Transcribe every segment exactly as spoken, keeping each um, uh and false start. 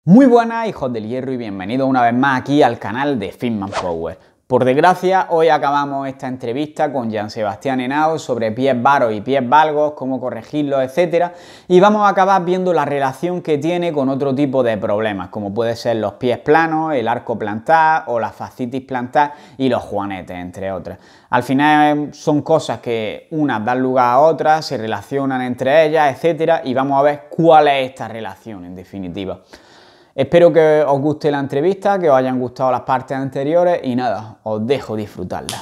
Muy buenas, hijos del hierro, y bienvenidos una vez más aquí al canal de Fitman Power. Por desgracia, hoy acabamos esta entrevista con Jean Sebastián Henao sobre pies varos y pies valgos, cómo corregirlos, etcétera. Y vamos a acabar viendo la relación que tiene con otro tipo de problemas, como puede ser los pies planos, el arco plantar o la fascitis plantar y los juanetes, entre otras. Al final son cosas que unas dan lugar a otras, se relacionan entre ellas, etcétera. Y vamos a ver cuál es esta relación en definitiva. Espero que os guste la entrevista, que os hayan gustado las partes anteriores y nada, os dejo disfrutarla.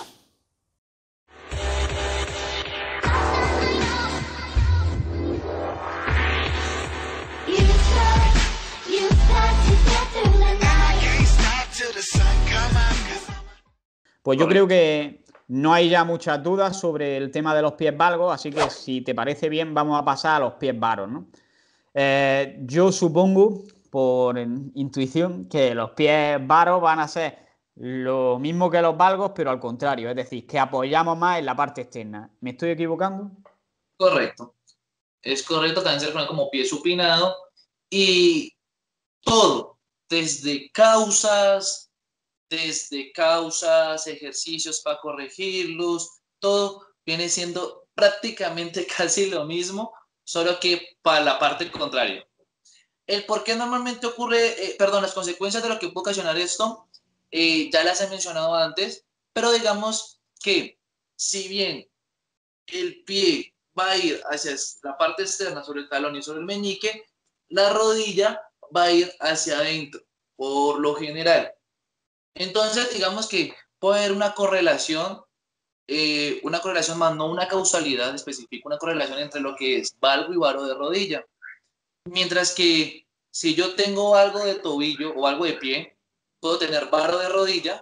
Pues yo creo que no hay ya muchas dudas sobre el tema de los pies valgos, así que si te parece bien vamos a pasar a los pies varos, ¿no? Eh, yo supongo, por intuición, que los pies varos van a ser lo mismo que los valgos, pero al contrario, es decir, que apoyamos más en la parte externa. ¿Me estoy equivocando? Correcto. Es correcto, también se reconoce como pie supinado y todo, desde causas, desde causas, ejercicios para corregirlos, todo viene siendo prácticamente casi lo mismo, solo que para la parte contraria. El por qué normalmente ocurre, eh, perdón, las consecuencias de lo que puede ocasionar esto, eh, ya las he mencionado antes, pero digamos que si bien el pie va a ir hacia la parte externa sobre el talón y sobre el meñique, la rodilla va a ir hacia adentro, por lo general. Entonces, digamos que puede haber una correlación, eh, una correlación más, no una causalidad específica, una correlación entre lo que es valgo y varo de rodilla. Mientras que si yo tengo algo de tobillo o algo de pie, puedo tener varo de rodilla.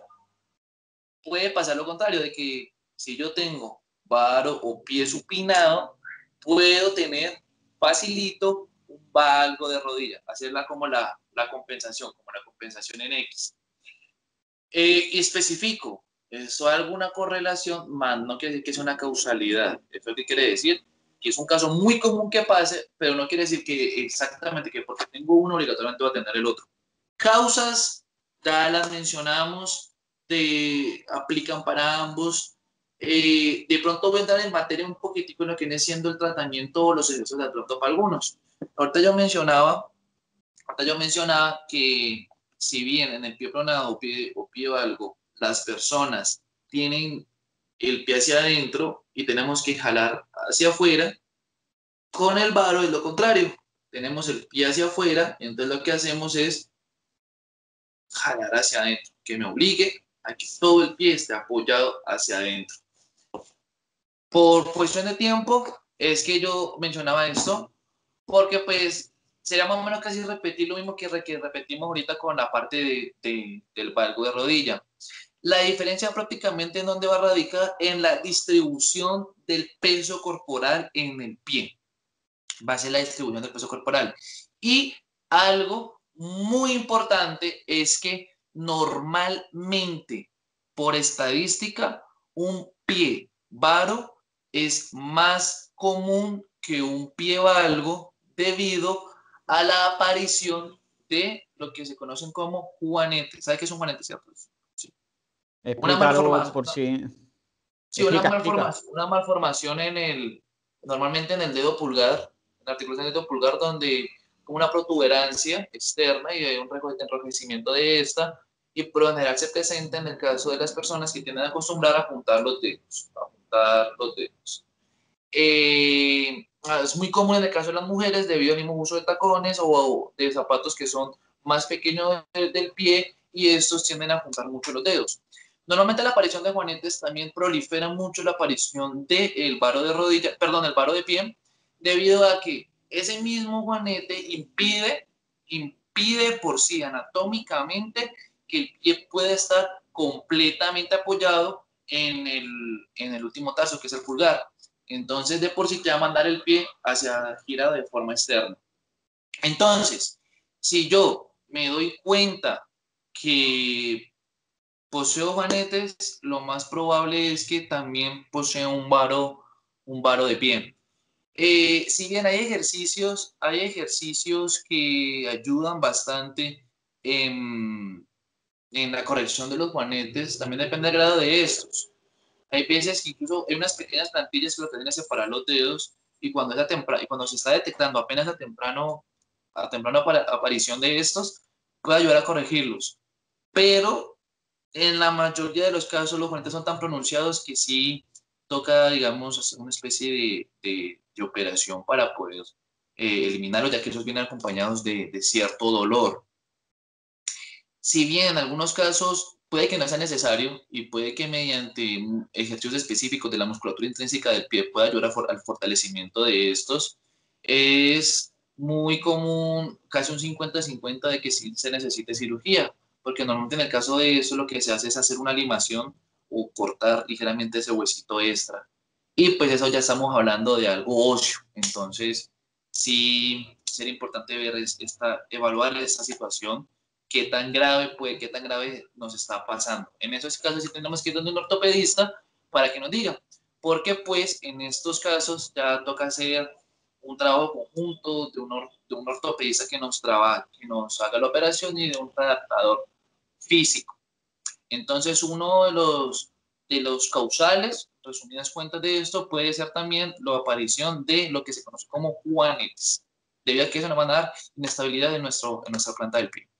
Puede pasar lo contrario, de que si yo tengo varo o pie supinado, puedo tener facilito un valgo de rodilla, hacerla como la, la compensación, como la compensación en X. Eh, y especifico, ¿eso alguna correlación? Más no quiere decir que es una causalidad. ¿Eso es lo que quiere decir? Que es un caso muy común que pase, pero no quiere decir que exactamente que porque tengo uno obligatoriamente va a tener el otro. Causas, ya las mencionamos, de, aplican para ambos. Eh, de pronto voy a entrar en materia un poquitico en lo que viene siendo el tratamiento o los ejercicios de pronto para algunos. Ahorita yo mencionaba, ahorita yo mencionaba que si bien en el pie pronado o pie, o pie valgo, las personas tienen el pie hacia adentro y tenemos que jalar hacia afuera, con el varo es lo contrario. Tenemos el pie hacia afuera y entonces lo que hacemos es jalar hacia adentro, que me obligue a que todo el pie esté apoyado hacia adentro. Por cuestión de tiempo, es que yo mencionaba esto, porque pues sería más o menos casi repetir lo mismo que, re que repetimos ahorita con la parte de, de, del valgo de rodilla. La diferencia prácticamente en dónde va a radicar en la distribución del peso corporal en el pie. Va a ser la distribución del peso corporal. Y algo muy importante es que normalmente, por estadística, un pie varo es más común que un pie valgo debido a la aparición de lo que se conocen como juanetes. ¿Sabe qué es un juanete, cierto? Sí. Una Explícalo malformación. por si... Sí, una Explica, explica. malformación, una malformación en el, normalmente en el dedo pulgar, en la articulación del dedo pulgar, donde como una protuberancia externa y hay un enrojecimiento de esta, y por lo general se presenta en el caso de las personas que tienden a acostumbrar a juntar los dedos, a juntar los dedos. Eh, es muy común en el caso de las mujeres debido al mismo uso de tacones o de zapatos que son más pequeños del pie y estos tienden a juntar mucho los dedos. Normalmente la aparición de juanetes también prolifera mucho la aparición del varo de rodilla, perdón, el varo de pie, debido a que ese mismo juanete impide, impide por sí anatómicamente que el pie pueda estar completamente apoyado en el, en el último tazo, que es el pulgar. Entonces, de por sí te va a mandar el pie hacia girado de forma externa. Entonces, si yo me doy cuenta que poseo juanetes, lo más probable es que también posea un varo, un varo de pie. Eh, si bien hay ejercicios, hay ejercicios que ayudan bastante en, en la corrección de los juanetes, también depende del grado de estos. Hay veces que incluso hay unas pequeñas plantillas que lo que hacen es separar los dedos y cuando, es a tempra- y cuando se está detectando apenas a temprano, a temprano apa- aparición de estos, puede ayudar a corregirlos. Pero en la mayoría de los casos los juanetes son tan pronunciados que sí toca, digamos, hacer una especie de, de- de operación para poder eh, eliminarlos, ya que esos vienen acompañados de, de cierto dolor. Si bien en algunos casos puede que no sea necesario y puede que mediante ejercicios específicos de la musculatura intrínseca del pie pueda ayudar for al fortalecimiento de estos, es muy común, casi un cincuenta cincuenta de que sí se necesite cirugía, porque normalmente en el caso de eso lo que se hace es hacer una limación o cortar ligeramente ese huesito extra. Y pues eso ya estamos hablando de algo óseo, entonces sí sería importante ver esta, evaluar esta situación, qué tan grave puede, qué tan grave nos está pasando. En esos casos sí tenemos que ir donde un ortopedista para que nos diga, porque pues en estos casos ya toca hacer un trabajo conjunto de un, or, de un ortopedista que nos trabaja, que nos haga la operación y de un adaptador físico. Entonces uno de los, de los causales, resumidas cuentas de esto, puede ser también la aparición de lo que se conoce como juanetes, debido a que eso nos va a dar inestabilidad en, nuestro, en nuestra planta del pie.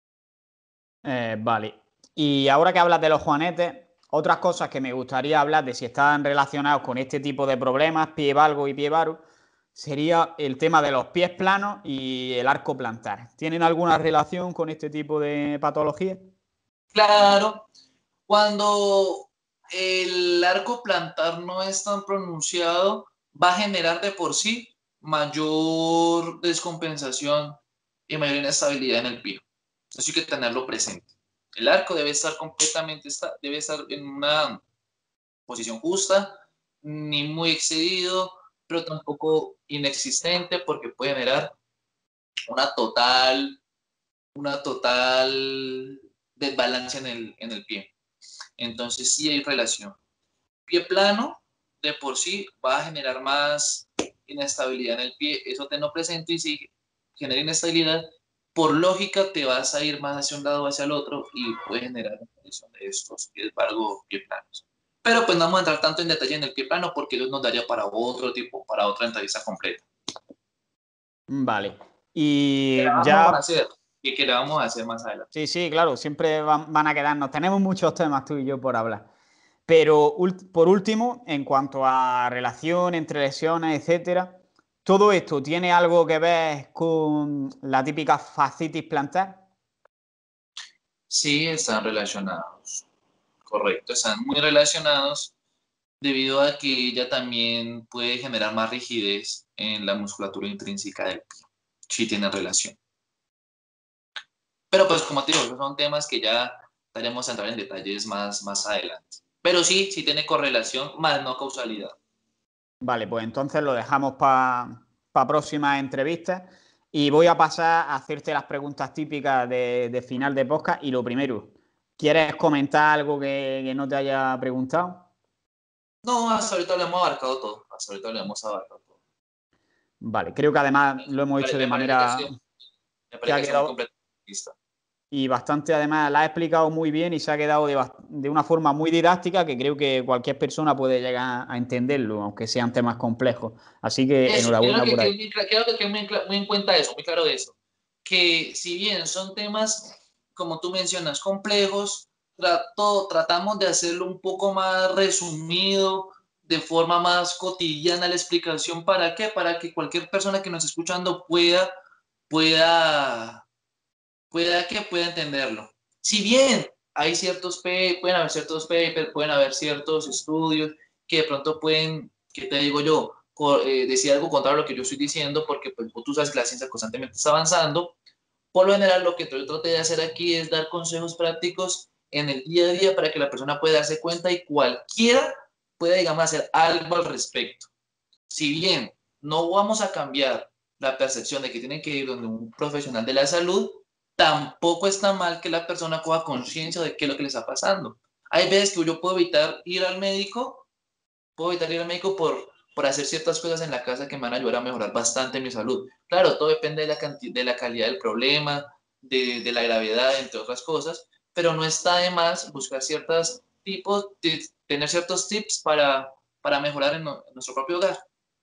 Eh, vale. Y ahora que hablas de los juanetes, otras cosas que me gustaría hablar de si están relacionados con este tipo de problemas, pie valgo y pie varu, sería el tema de los pies planos y el arco plantar. ¿Tienen alguna relación con este tipo de patologías? Claro, cuando el arco plantar no es tan pronunciado, va a generar de por sí mayor descompensación y mayor inestabilidad en el pie. Eso hay que tenerlo presente. El arco debe estar completamente, debe estar en una posición justa, ni muy excedido, pero tampoco inexistente porque puede generar una total, una total desbalance en el, en el pie. Entonces sí hay relación. Pie plano de por sí va a generar más inestabilidad en el pie, eso tenlo presente, y si genera inestabilidad, por lógica te vas a ir más hacia un lado o hacia el otro y puede generar una condición de estos pies valgo, pie planos. Pero pues no vamos a entrar tanto en detalle en el pie plano porque eso nos daría para otro tipo, para otra entrevista completa. Vale. ¿Qué le Y vamos a ya, hacer? ¿Y qué le vamos a hacer más adelante? sí, sí, claro, siempre van, van a quedarnos. Tenemos muchos temas tú y yo por hablar. Pero por último, en cuanto a relación entre lesiones, etcétera, ¿todo esto tiene algo que ver con la típica fascitis plantar? Sí, están relacionados. Correcto, están muy relacionados debido a que ella también puede generar más rigidez en la musculatura intrínseca del pie. Sí tiene relación. Pero pues como te digo, esos son temas que ya estaremos a entrar en detalles más, más adelante. Pero sí, sí tiene correlación, más no causalidad. Vale, pues entonces lo dejamos para pa próximas entrevistas y voy a pasar a hacerte las preguntas típicas de, de final de podcast. Y lo primero, ¿quieres comentar algo que, que no te haya preguntado? No, hasta ahorita lo hemos abarcado todo. Hasta ahorita lo hemos abarcado todo. Vale, creo que además lo hemos hecho de Me parece que ha sido, manera me que parece ha que ha sido muy quedado completa. Listo. y bastante, además, la ha explicado muy bien y se ha quedado de, de una forma muy didáctica que creo que cualquier persona puede llegar a entenderlo, aunque sean temas complejos. Así que Eso, quiero enhorabuena que por ahí. quede muy, quiero que quede muy, muy en cuenta eso, muy claro de eso. Que si bien son temas, como tú mencionas, complejos, trato, tratamos de hacerlo un poco más resumido, de forma más cotidiana la explicación. ¿Para qué? Para que cualquier persona que nos esté escuchando pueda, pueda, pueda que pueda entenderlo. Si bien hay ciertos, pueden haber ciertos papers, pueden haber ciertos estudios que de pronto pueden, ¿qué te digo yo? Eh, decir algo contrario a lo que yo estoy diciendo, porque pues, tú sabes que la ciencia constantemente está avanzando. Por lo general, lo que yo traté de hacer aquí es dar consejos prácticos en el día a día para que la persona pueda darse cuenta y cualquiera pueda, digamos, hacer algo al respecto. Si bien no vamos a cambiar la percepción de que tienen que ir donde un profesional de la salud, tampoco está mal que la persona coja conciencia de qué es lo que le está pasando. Hay veces que yo puedo evitar ir al médico, puedo evitar ir al médico por por hacer ciertas cosas en la casa que me van a ayudar a mejorar bastante mi salud. Claro, todo depende de la, de la calidad del problema, de, de la gravedad, entre otras cosas, pero no está de más buscar ciertos tipos, de, tener ciertos tips para, para mejorar en, en nuestro propio hogar.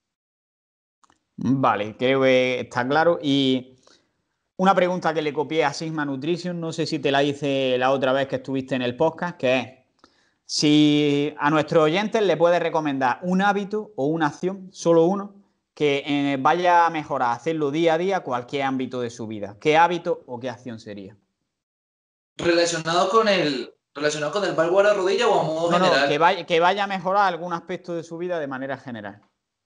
Vale, creo que está claro. Y una pregunta que le copié a Sigma Nutrition, no sé si te la hice la otra vez que estuviste en el podcast, que es si a nuestros oyentes le puedes recomendar un hábito o una acción, solo uno, que eh, vaya a mejorar, hacerlo día a día, cualquier ámbito de su vida. ¿Qué hábito o qué acción sería? Relacionado con el, relacionado con el valgo a la rodilla o a modo No, no, que general. vaya, que vaya a mejorar algún aspecto de su vida de manera general.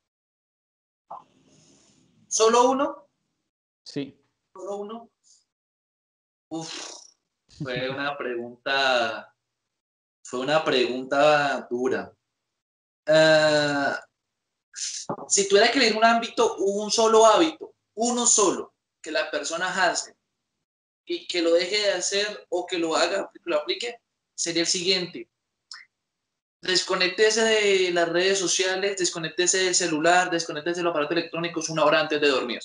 ¿Solo uno? Sí. ¿Solo uno? Uf, fue una pregunta, fue una pregunta dura. Uh, si tuviera que elegir un ámbito, un solo hábito, uno solo, que la persona hace y que lo deje de hacer o que lo haga, que lo aplique, sería el siguiente. Desconéctese de las redes sociales, desconéctese del celular, desconéctese del aparato electrónico una hora antes de dormir.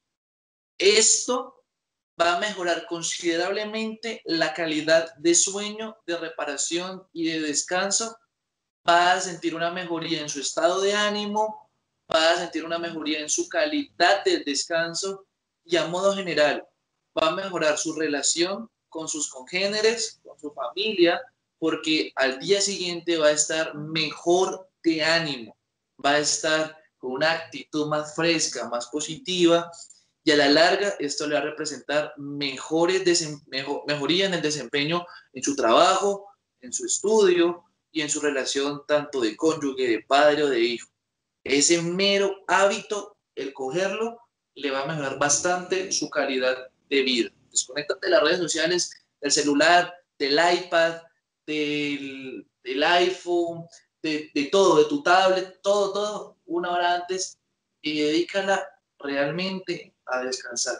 Esto va a mejorar considerablemente la calidad de sueño, de reparación y de descanso. Va a sentir una mejoría en su estado de ánimo, va a sentir una mejoría en su calidad de descanso y a modo general va a mejorar su relación con sus congéneres, con su familia, porque al día siguiente va a estar mejor de ánimo, va a estar con una actitud más fresca, más positiva, y a la larga esto le va a representar mejores mejor, mejoría en el desempeño en su trabajo, en su estudio y en su relación tanto de cónyuge, de padre o de hijo. Ese mero hábito, el cogerlo, le va a mejorar bastante su calidad de vida. Desconéctate de las redes sociales, del celular, del iPad, del, del iPhone, de, de todo, de tu tablet, todo, todo, una hora antes y dedícala realmente a descansar.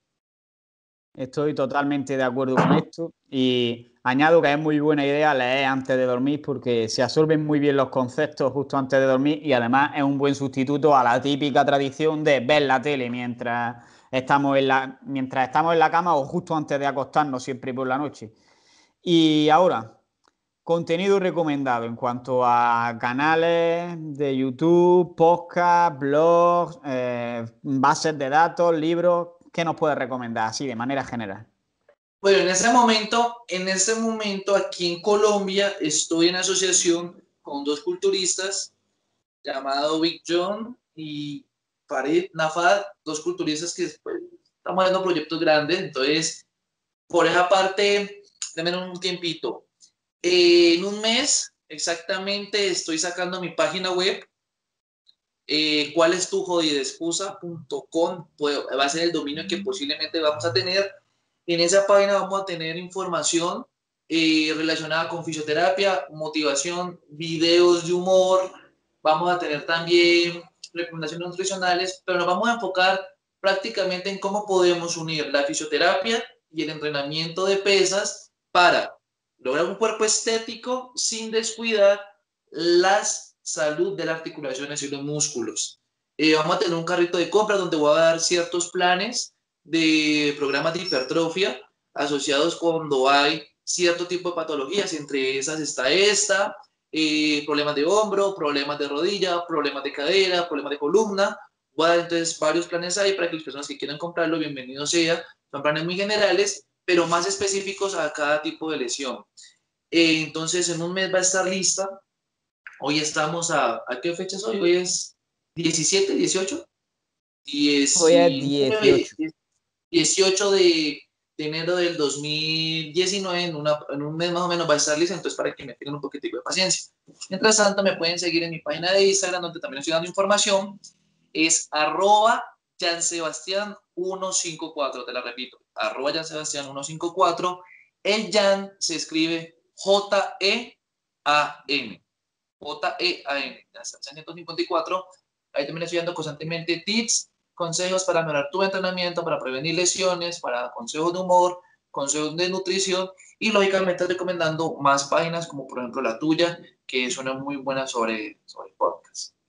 Estoy totalmente de acuerdo con esto y añado que es muy buena idea leer antes de dormir porque se absorben muy bien los conceptos justo antes de dormir y además es un buen sustituto a la típica tradición de ver la tele mientras estamos en la, mientras estamos en la cama o justo antes de acostarnos siempre por la noche. Y ahora, contenido recomendado en cuanto a canales de YouTube, podcast, blogs, eh, bases de datos, libros. ¿Qué nos puedes recomendar así de manera general? Bueno, en ese momento, en este momento aquí en Colombia estoy en asociación con dos culturistas llamados Big John y Farid Nafad, dos culturistas que pues, estamos haciendo proyectos grandes, entonces por esa parte, denme un tiempito. Eh, en un mes exactamente estoy sacando mi página web, eh, cuál es tu jodidescusa punto com, va a ser el dominio que posiblemente vamos a tener. En esa página vamos a tener información eh, relacionada con fisioterapia, motivación, videos de humor, vamos a tener también recomendaciones nutricionales, pero nos vamos a enfocar prácticamente en cómo podemos unir la fisioterapia y el entrenamiento de pesas para lograr un cuerpo estético sin descuidar las salud de las articulaciones y los músculos. Eh, vamos a tener un carrito de compra donde voy a dar ciertos planes de programas de hipertrofia asociados cuando hay cierto tipo de patologías, entre esas está esta, eh, problemas de hombro, problemas de rodilla, problemas de cadera, problemas de columna. Voy a dar entonces varios planes ahí para que las personas que quieran comprarlo, bienvenido sea. Son planes muy generales, pero más específicos a cada tipo de lesión. Eh, entonces, en un mes va a estar lista. Hoy estamos a, ¿a qué fecha es hoy? Hoy es diecisiete, dieciocho, Hoy es dieciocho. dieciocho de, de enero del dos mil diecinueve, en, una, en un mes más o menos va a estar lista, entonces para que me tengan un poquitico de paciencia. Mientras tanto, me pueden seguir en mi página de Instagram, donde también estoy dando información, es arroba jansebastián ciento cincuenta y cuatro, te la repito, arroba jansebastián ciento cincuenta y cuatro, el Jan se escribe J E A N. J E A N, ciento cincuenta y cuatro. Ahí también estoy dando constantemente tips, consejos para mejorar tu entrenamiento, para prevenir lesiones, para consejos de humor, consejos de nutrición y lógicamente recomendando más páginas como por ejemplo la tuya, que es una muy buena sobre, sobre podcast.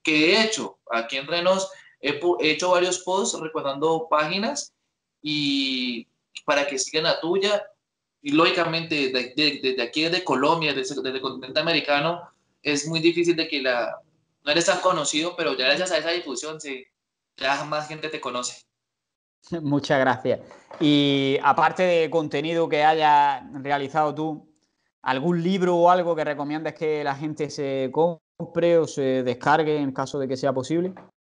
¿Qué he hecho? Aquí en Renos he, he hecho varios posts recordando páginas y para que sigan la tuya. Y lógicamente, desde de, de aquí, desde Colombia, desde, desde el continente americano, es muy difícil de que la... No eres tan conocido, pero ya gracias a esa difusión, sí, ya más gente te conoce. Muchas gracias. Y aparte de contenido que hayas realizado tú, ¿algún libro o algo que recomiendas que la gente se compre o se descargue en caso de que sea posible?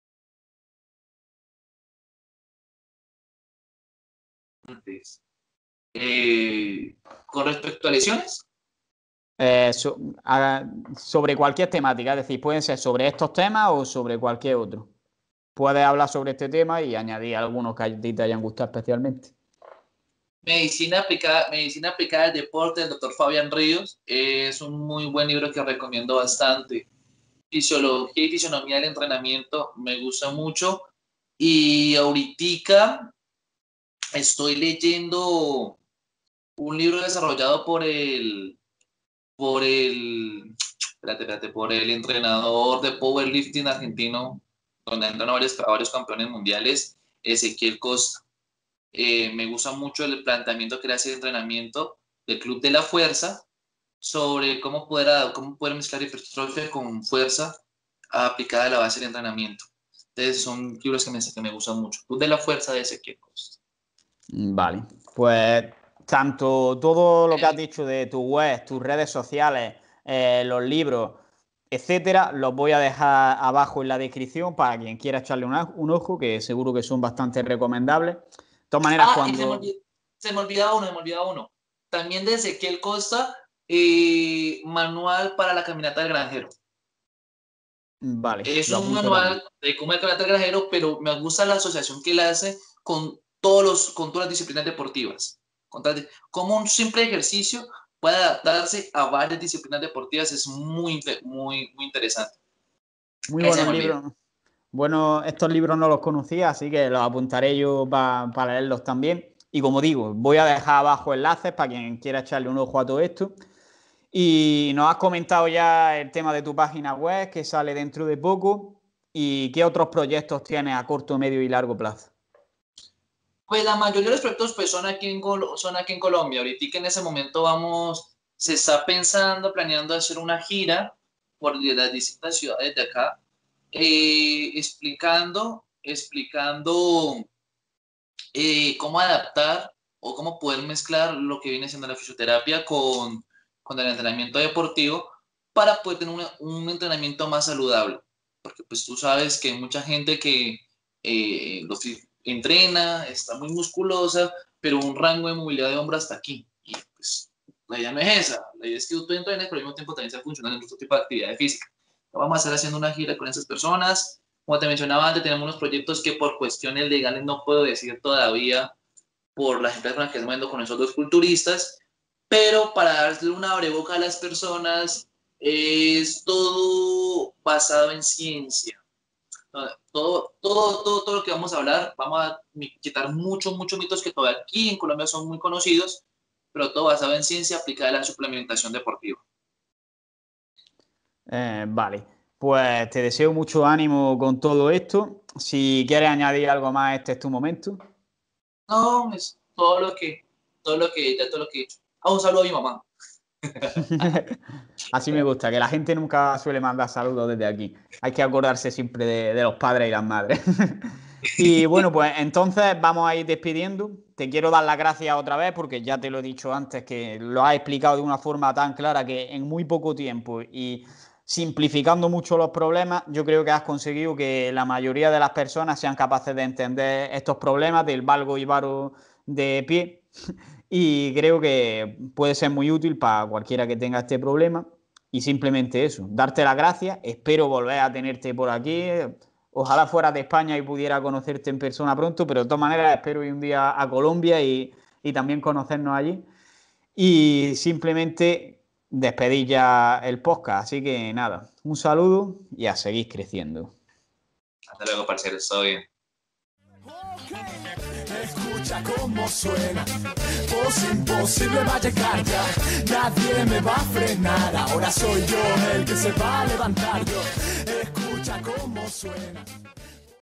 Eh, con respecto a lesiones, Eh, so- a- sobre cualquier temática, es decir, pueden ser sobre estos temas o sobre cualquier otro. Puedes hablar sobre este tema y añadir algunos que a ti te hayan gustado especialmente. Medicina aplicada, Medicina aplicada al deporte del doctor Fabián Ríos es un muy buen libro que recomiendo bastante. Fisiología y fisionomía del entrenamiento me gusta mucho. Y ahorita estoy leyendo un libro desarrollado por el, por el, espérate, espérate, por el entrenador de powerlifting argentino, donde entran a varios, a varios campeones mundiales, Ezequiel Costa. Eh, me gusta mucho el planteamiento que le hace de entrenamiento del Club de la Fuerza sobre cómo poder, cómo poder mezclar hipertrofia con fuerza aplicada a la base del entrenamiento. Entonces son libros que me, que me gustan mucho. Club de la Fuerza de Ezequiel Costa. Vale, pues tanto todo lo que has dicho de tu web, tus redes sociales, eh, los libros, etcétera, los voy a dejar abajo en la descripción para quien quiera echarle un, un ojo, que seguro que son bastante recomendables. De todas maneras, Ah, y se me cuando... olvidaba, se me olvidaba uno, se me olvidaba uno. También de Ezequiel Costa, eh, manual para la caminata del granjero. Vale, Es lo un apunto también. manual de cómo caminata del granjero, pero me gusta la asociación que él hace con, todos los, con todas las disciplinas deportivas. Como un simple ejercicio puede adaptarse a varias disciplinas deportivas, es muy, muy, muy interesante. Muy Ese buenos me olvida. libros. Bueno, estos libros no los conocía, así que los apuntaré yo pa- para leerlos también. Y como digo, voy a dejar abajo enlaces para quien quiera echarle un ojo a todo esto. Y nos has comentado ya el tema de tu página web que sale dentro de poco. ¿Y qué otros proyectos tienes a corto, medio y largo plazo? Pues la mayoría de los proyectos pues, son, aquí en, son aquí en Colombia. Ahorita en ese momento vamos, se está pensando, planeando hacer una gira por las distintas ciudades de acá, eh, explicando, explicando eh, cómo adaptar o cómo poder mezclar lo que viene siendo la fisioterapia con, con el entrenamiento deportivo para poder tener una, un entrenamiento más saludable. Porque pues tú sabes que hay mucha gente que eh, los, entrena, está muy musculosa, pero un rango de movilidad de hombro hasta aquí. Y pues la idea no es esa. La idea es que tú entrenes, pero al mismo tiempo también sea funcional en otro tipo de actividad física. Vamos a estar haciendo una gira con esas personas. Como te mencionaba antes, tenemos unos proyectos que por cuestiones legales no puedo decir todavía por las empresas con las que estamos viendo con esos dos culturistas, pero para darle una abreboca a las personas es todo basado en ciencia. Todo, todo, todo, todo lo que vamos a hablar, vamos a quitar muchos, muchos mitos que todavía aquí en Colombia son muy conocidos, pero todo basado en ciencia aplicada a la suplementación deportiva. Eh, vale, pues te deseo mucho ánimo con todo esto. Si quieres añadir algo más, este es tu momento. No, es todo lo que, todo lo que, ya todo lo que he hecho. Ah, un saludo a mi mamá. Así me gusta, que la gente nunca suele mandar saludos desde aquí. Hay que acordarse siempre de, de los padres y las madres. Y bueno, pues entonces vamos a ir despidiendo. Te quiero dar las gracias otra vez porque ya te lo he dicho antes que lo has explicado de una forma tan clara que en muy poco tiempo y simplificando mucho los problemas, yo creo que has conseguido que la mayoría de las personas sean capaces de entender estos problemas del valgo y varo de pie. Y creo que puede ser muy útil para cualquiera que tenga este problema. Y simplemente eso, darte las gracias. Espero volver a tenerte por aquí. Ojalá fuera de España y pudiera conocerte en persona pronto, pero de todas maneras espero ir un día a Colombia y, y también conocernos allí. Y simplemente despedir ya el podcast. Así que nada, un saludo y a seguir creciendo. Hasta luego, parceros. Todo bien. Escucha cómo suena, voz imposible va a llegar ya, nadie me va a frenar, ahora soy yo el que se va a levantar yo. Escucha escucha cómo suena.